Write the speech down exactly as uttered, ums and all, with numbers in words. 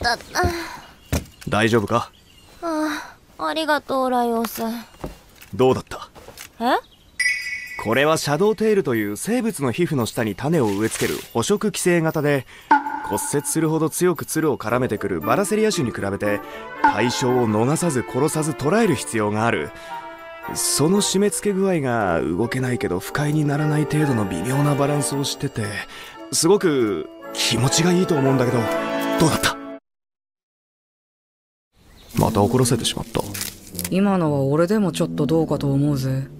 だった。 大丈夫か？ ああ、ありがとうライオス。 どうだった？ え？ これはシャドウテールという生物の皮膚の下に種を植え付ける捕食寄生型で、骨折するほど強く鶴を絡めてくるバラセリア種に比べて対象を逃さず殺さず捕らえる必要がある。その締め付け具合が動けないけど不快にならない程度の微妙なバランスをしてて、すごく気持ちがいいと思うんだけど、どうだった？また怒らせてしまった。 今のは俺でもちょっとどうかと思うぜ。